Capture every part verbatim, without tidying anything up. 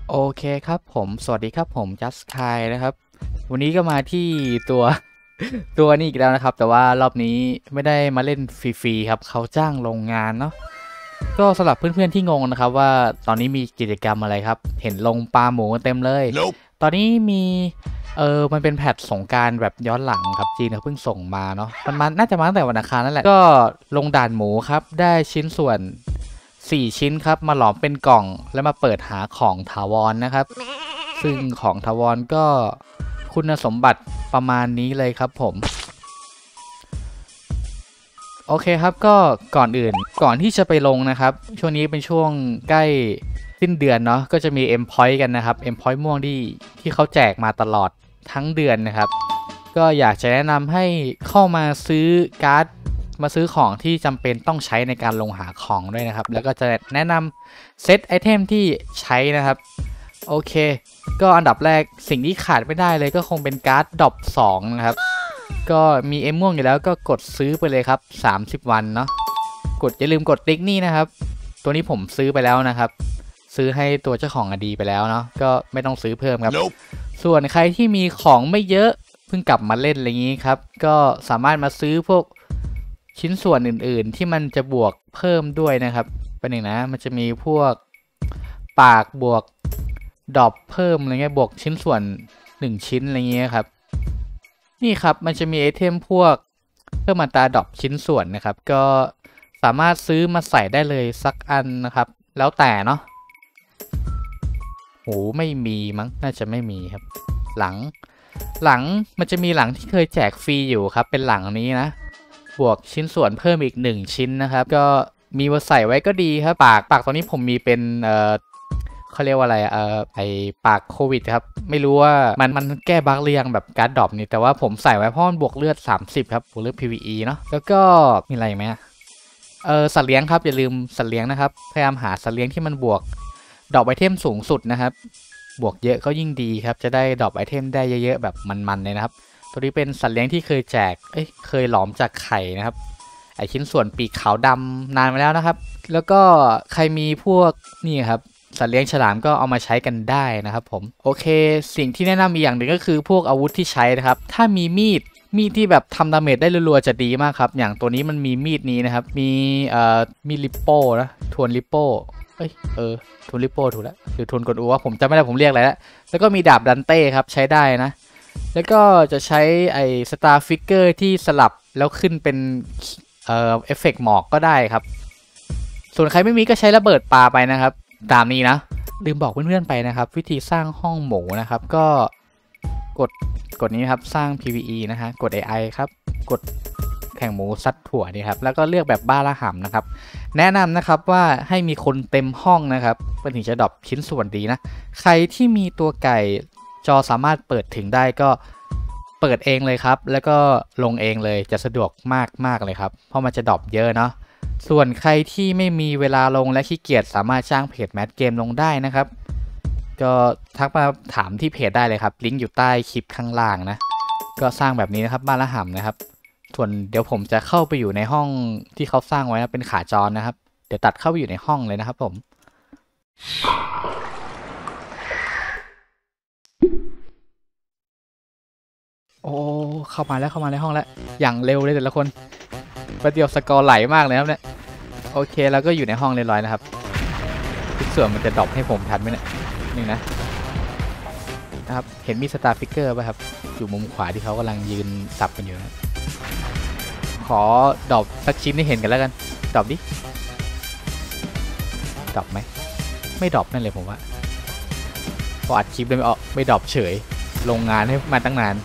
โอเคครับผมสวัสดีครับผมจัสคายนะครับวันนี้ก็มาที่ตัวตัวนี้อีกแล้วนะครับแต่ว่ารอบนี้ไม่ได้มาเล่นฟรีๆครับเขาจ้างโรงงานเนาะก็สำหรับเพื่อนๆที่งงนะครับว่าตอนนี้มีกิจกรรมอะไรครับเห็นลงปลาหมูเต็มเลย nope. ตอนนี้มีเออมันเป็นแพทสงกรานต์แบบย้อนหลังครับจีนเขาเพิ่งส่งมาเนาะมันมาน่าจะมาตั้งแต่วันอังคารนั่นแหละก็ลงด่านหมูครับได้ชิ้นส่วนสี่ชิ้นครับมาหลอมเป็นกล่องแล้วมาเปิดหาของถาวร นะครับซึ่งของถาวรก็คุณสมบัติประมาณนี้เลยครับผมโอเคครับก็ก่อนอื่นก่อนที่จะไปลงนะครับช่วงนี้เป็นช่วงใกล้สิ้นเดือนเนาะก็จะมี M Point กันนะครับ M Point ม่วงที่ที่เขาแจกมาตลอดทั้งเดือนนะครับก็อยากจะแนะนำให้เข้ามาซื้อการ์ดมาซื้อของที่จำเป็นต้องใช้ในการลงหาของด้วยนะครับแล้วก็จะแนะนำเซตไอเทมที่ใช้นะครับโอเคก็อันดับแรกสิ่งที่ขาดไม่ได้เลยก็คงเป็นการ์ดดรอปสองนะครับก็มีเอ็มม่วงอยู่แล้วก็กดซื้อไปเลยครับสามสิบวันเนาะกดอย่าลืมกดติ๊กนี่นะครับตัวนี้ผมซื้อไปแล้วนะครับซื้อให้ตัวเจ้าของอดีไปแล้วเนาะก็ไม่ต้องซื้อเพิ่มครับ nope. ส่วนใครที่มีของไม่เยอะเพิ่งกลับมาเล่นอะไรอย่างนี้ครับก็สามารถมาซื้อพวกชิ้นส่วนอื่นๆที่มันจะบวกเพิ่มด้วยนะครับเป็นอย่างนะมันจะมีพวกปากบวกดรอปเพิ่มอะไรเงี้ยบวกชิ้นส่วนหนึ่งชิ้นอะไรเงี้ยครับนี่ครับมันจะมีไอเทมพวกเพิ่มอัตราดรอปชิ้นส่วนนะครับก็สามารถซื้อมาใส่ได้เลยสักอันนะครับแล้วแต่เนาะโหไม่มีมั้งน่าจะไม่มีครับหลังหลังมันจะมีหลังที่เคยแจกฟรีอยู่ครับเป็นหลังนี้นะบวกชิ้นส่วนเพิ่มอีกหนึ่งชิ้นนะครับก็มีมาใส่ไว้ก็ดีครับปากปากตอนนี้ผมมีเป็นเอ่อเขาเรียกว่าอะไรเอ่อไอปากโควิดครับไม่รู้ว่ามันมันแก้บั๊กเรียงแบบการ์ดดรอปนี่แต่ว่าผมใส่ไว้เพราะมันบวกเลือดสามสิบครับบวกเลือด พี วี อี เนาะแล้วก็มีอะไรไหมเออสัตว์เลี้ยงครับอย่าลืมสัตว์เลี้ยงนะครับพยายามหาสัตว์เลี้ยงที่มันบวกดรอปไอเทมสูงสุดนะครับบวกเยอะก็ยิ่งดีครับจะได้ดรอปไอเทมได้เยอะๆแบบมันๆเลยนะครับตัวนี้เป็นสัตว์เลี้ยงที่เคยแจกเอ้ยเคยหลอมจากไข่นะครับไอชิ้นส่วนปีกขาวดำนานมาแล้วนะครับแล้วก็ใครมีพวกนี่ครับสัตว์เลี้ยงฉลามก็เอามาใช้กันได้นะครับผมโอเคสิ่งที่แนะนำอีกอย่างหนึ่งก็คือพวกอาวุธที่ใช้นะครับถ้ามีมีดมีดที่แบบทำดาเมจได้รัวๆจะดีมากครับอย่างตัวนี้มันมีมีดนี้นะครับมีเอ่อมีลิปโป้นะทวนลิปโป้เอ้ยเออทวนลิปโป้ถูกแล้วหรือทวนกดอูว่าผมจำไม่ได้ผมเรียกอะไรแล้วแล้วก็มีดาบดันเต้ครับใช้ได้นะแล้วก็จะใช้ไอ้สตาร์ฟิกเกอร์ที่สลับแล้วขึ้นเป็นเอ่อเอฟเฟกต์หมอกก็ได้ครับส่วนใครไม่มีก็ใช้ระเบิดปลาไปนะครับตามนี้นะลืมบอกเพื่อนๆไปนะครับวิธีสร้างห้องหมูนะครับก็กดกดนี้ครับสร้าง พี วี อี นะฮะกด เอ ไอ ครับกดแข่งหมูซัดถั่วนี่ครับแล้วก็เลือกแบบบ้าละห่ำนะครับแนะนำนะครับว่าให้มีคนเต็มห้องนะครับเพื่อถึงจะดรอปชิ้นส่วนดีนะใครที่มีตัวไก่จอสามารถเปิดถึงได้ก็เปิดเองเลยครับแล้วก็ลงเองเลยจะสะดวกมากมากเลยครับเพราะมันจะดรอปเยอะเนาะส่วนใครที่ไม่มีเวลาลงและขี้เกียจสามารถจ้างเพจแมทเกมลงได้นะครับก็ทักมาถามที่เพจได้เลยครับลิงก์อยู่ใต้คลิปข้างล่างนะก็สร้างแบบนี้นะครับบ้านละห่ำนะครับส่วนเดี๋ยวผมจะเข้าไปอยู่ในห้องที่เขาสร้างไว้นะเป็นขาจรนะครับเดี๋ยวตัดเข้าไปอยู่ในห้องเลยนะครับผมโอ้เข้ามาแล้วเข้ามาในห้องแล้วอย่างเร็วเลยแต่ละคนประเดี๋ยวสกอร์ไหลมากเลยครับเนี่ยโอเคแล้วก็อยู่ในห้องเรียบร้อยนะครับทุกส่วนมันจะดรอปให้ผมทันไหมเนี่ยนี่นะนะครับเห็นมีสตาร์ฟิกเกอร์ป่ะครับอยู่มุมขวาที่เขากำลังยืนสับกันอยู่นะขอดรอปสักชิ้นให้เห็นกันแล้วกันดรอปดิดรอปไหมไม่ดรอปนั่นเลยผมว่าพออัดคลิปเลยไม่ออกไม่ดรอปเฉยลงงานให้มาตั้งนาน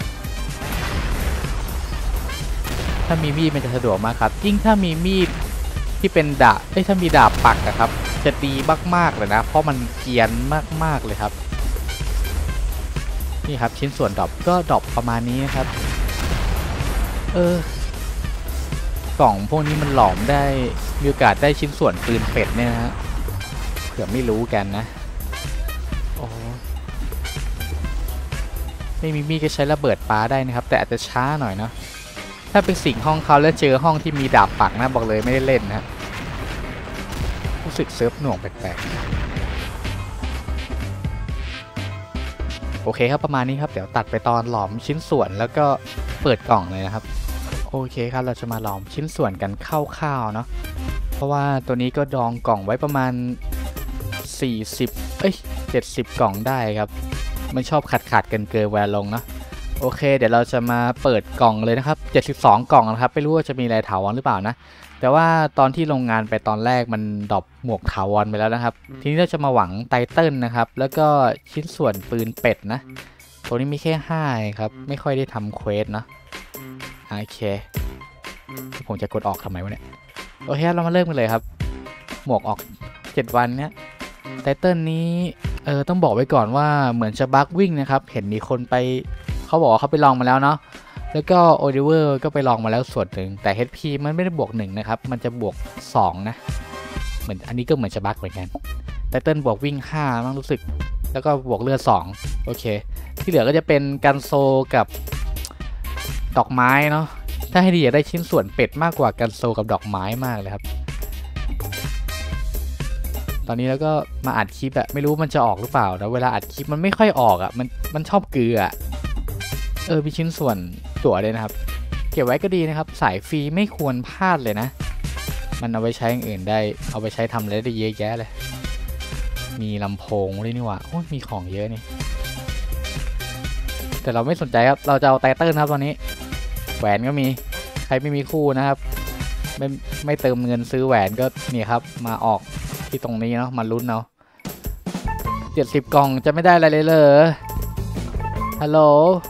ถ้ามีมีดมันจะสะดวกมากครับยิ่งถ้ามีมีดที่เป็นดาบเอ้ยถ้ามีดาบปักนะครับจะดีมากๆเลยนะเพราะมันเกียนมากๆเลยครับนี่ครับชิ้นส่วนดรอปก็ดรอปประมาณนี้นะครับเออกล่องพวกนี้มันหลอมได้มีโอกาสได้ชิ้นส่วนปืนเป็ดเนี่ยนะฮะเผื่อไม่รู้กันนะโอ้ไม่มีมีดก็ใช้ระเบิดปาได้นะครับแต่อาจจะช้าหน่อยเนาะถ้าเป็นสิ่งห้องเขาแล้วเจอห้องที่มีดาบปักนะบอกเลยไม่ได้เล่นนะรู้สึกเซิร์ฟหน่วงแปลกๆโอเคครับประมาณนี้ครับเดี๋ยวตัดไปตอนหลอมชิ้นส่วนแล้วก็เปิดกล่องเลยนะครับโอเคครับเราจะมาหลอมชิ้นส่วนกันคร่าวๆเนาะเพราะว่าตัวนี้ก็ดองกล่องไว้ประมาณสี่สิบเอ้ยเจ็ดสิบกล่องได้ครับมันชอบขาดขาดเกินเกินเวลาลงเนาะโอเคเดี๋ยวเราจะมาเปิดกล่องเลยนะครับเจ็ดสิบสองกล่องนะครับไม่รู้ว่าจะมีอะไรถาวรหรือเปล่านะแต่ว่าตอนที่ลงงานไปตอนแรกมันดรอปหมวกถาวรไปแล้วนะครับทีนี้เราจะมาหวังไตเติ้ลนะครับแล้วก็ชิ้นส่วนปืนเป็ดนะตัวนี้มีแค่ห้าครับไม่ค่อยได้ทำเควสเนาะโอเคผมจะกดออกทำไมวะเนี่ยโอเคเรามาเริ่มกันเลยครับหมวกออกเจ็ดวันเนี้ยไตเติ้ลนี้เออต้องบอกไว้ก่อนว่าเหมือนจะบั๊กวิ่งนะครับเห็นมีคนไปเขาบอกว่าเขาไปลองมาแล้วเนาะแล้วก็โอลิเวอร์ก็ไปลองมาแล้วส่วนหนึ่งแต่ เอช พี มันไม่ได้บวกหนึ่งนะครับมันจะบวกสองนะเหมือนอันนี้ก็เหมือนจะบั๊กเหมือนกันไตเติ้ลบวกวิ่งห้ามั้งรู้สึกแล้วก็บวกเลือดสองโอเคที่เหลือก็จะเป็นกันโซกับดอกไม้เนาะถ้าให้ดีอยากได้ชิ้นส่วนเป็ดมากกว่ากันโซกับดอกไม้มากเลยครับตอนนี้แล้วก็มาอัดคลิปอะไม่รู้มันจะออกหรือเปล่าแต่เวลาอัดคลิปมันไม่ค่อยออกอะมันมันชอบเกลือเออมีชิ้นส่วนตั๋วเลยนะครับเก็บไว้ก็ดีนะครับสายฟรีไม่ควรพลาดเลยนะมันเอาไปใช้อย่างอื่นได้เอาไปใช้ทำอะไรได้เยอะแยะเลยมีลำโพงด้วยนี่หว่าโอ้ยมีของเยอะนี่แต่เราไม่สนใจครับเราจะเอาไตเติ้ลครับตอนนี้แหวนก็มีใครไม่มีคู่นะครับไม่ไม่เติมเงินซื้อแหวนก็นี่ครับมาออกที่ตรงนี้เนาะมาลุ้นเอาเจ็ดสิบกล่องจะไม่ได้อะไรเลยเหรอฮัลโหล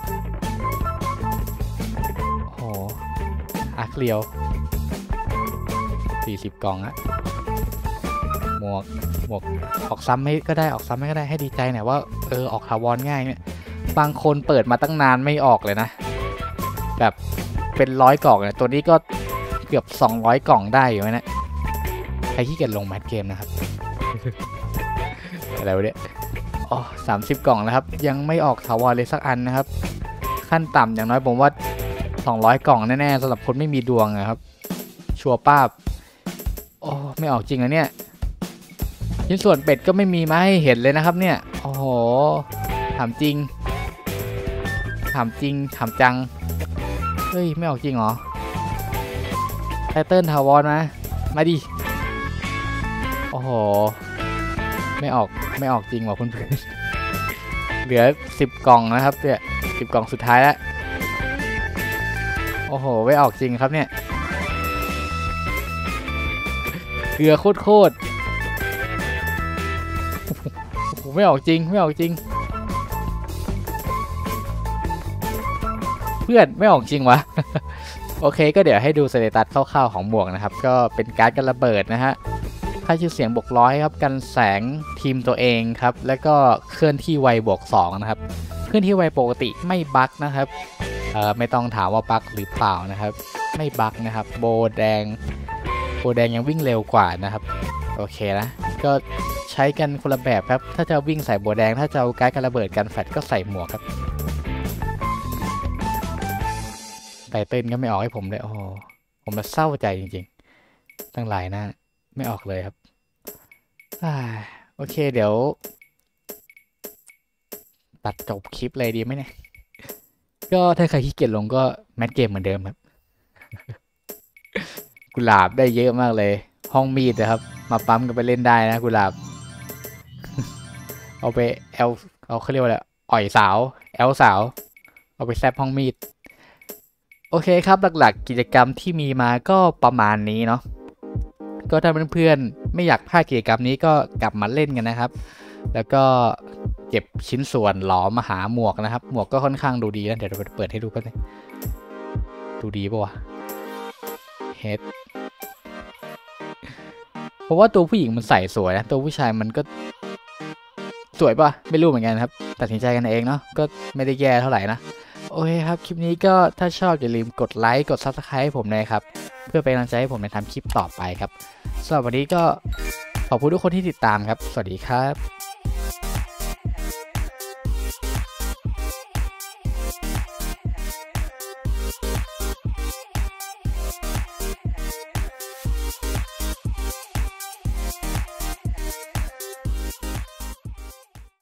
โอ้อาร์คเลียวสี่สิบกล่องอะหมวกหมวกออกซ้ำไม่ก็ได้ออกซ้ำไม่ก็ได้ให้ดีใจหน่อยว่าเออออกถาวรง่ายเนี่ยบางคนเปิดมาตั้งนานไม่ออกเลยนะแบบเป็นร้อยกล่องเนี่ยตัวนี้ก็เกือบสองร้อยกล่องได้อยู่นะใครขี้เกียจลงแมทเกมนะครับ อะไรวะเนี่ยอ๋อสามสิบกล่องนะครับยังไม่ออกถาวรเลยสักอันนะครับขั้นต่ำอย่างน้อยผมว่าสองร้อยกล่องแน่ๆสำหรับคนไม่มีดวงนะครับชัวร์ป้าบโอ้ไม่ออกจริงอะเนี่ยชิ้นส่วนเป็ดก็ไม่มีมาให้เห็นเลยนะครับเนี่ยโอ้โหถามจริงถามจริงถามจังเฮ้ยไม่ออกจริงเหรอไตเติ้ลถาวรนะมาดิโอ้โหไม่ออกไม่ออกจริงว่ะเพื่อนๆเหลือสิบกล่องนะครับเนี่ยสิบกล่องสุดท้ายแล้วโอ้โหไม่ออกจริงครับเนี่ยเกลือโคตรๆโอ้โหไม่ออกจริงไม่ออกจริงเพื่อนไม่ออกจริงวะ โอเคก็เดี๋ยวให้ดูสเตตัสคร่าวๆของหมวกนะครับก็เป็นการ์ดกันระเบิดนะฮะค่าชื่อเสียงบวกร้อยครับกันแสงทีมตัวเองครับแล้วก็เคลื่อนที่ไวบวกสองนะครับเคลื่อนที่ไวปกติไม่บั๊กนะครับเอ่อไม่ต้องถามว่าบั๊กหรือเปล่านะครับไม่บั๊กนะครับโบแดงโบแดงยังวิ่งเร็วกว่านะครับโอเคนะก็ใช้กันคนละแบบครับถ้าจะวิ่งใส่โบแดงถ้าจะเอาการ์ดกันระเบิดกันแฟลชก็ใส่หมวกครับไตเติ้ลก็ไม่ออกให้ผมเลยโอ้โหผมมาเศร้าใจจริงๆตั้งหลายหน้าไม่ออกเลยครับโอเคเดี๋ยวตัดจบคลิปเลยดีไหมเนี่ยก็ถ้าใครขี้เกียจลงก็แมทเกมเหมือนเดิมครับ กุหลาบได้เยอะมากเลยห้องมีดนะครับมาปั๊มกันไปเล่นได้นะกุหลาบ เอาไปแอลเอาเขาเรียกว่าอะไรอ่อยสาวแอลสาวเอาไปแซบห้องมีดโอเคครับหลักๆกิจกรรมที่มีมาก็ประมาณนี้เนาะก็ถ้าเพื่อนๆไม่อยากพลาดกิจกรรมนี้ก็กลับมาเล่นกันนะครับแล้วก็เก็บชิ้นส่วนหลอมมาหาหมวกนะครับหมวกก็ค่อนข้างดูดีนะเดี๋ยวเราเปิดให้ดูกันเลยดูดีป่ะวะเฮดเพราะว่าตัวผู้หญิงมันใส่สวยนะตัวผู้ชายมันก็สวยป่ะไม่รู้เหมือนกันครับตัดสินใจกันเองเนาะก็ไม่ได้แย่เท่าไหร่นะโอเคครับคลิปนี้ก็ถ้าชอบอย่าลืมกดไลค์กด ซับสไครบ์ ให้ผมนะครับเพื่อเป็นกำลังใจให้ผมในทำคลิปต่อไปครับสำหรับวันนี้ก็ขอบคุณทุกคนที่ติดตามครับสวัสดีครับ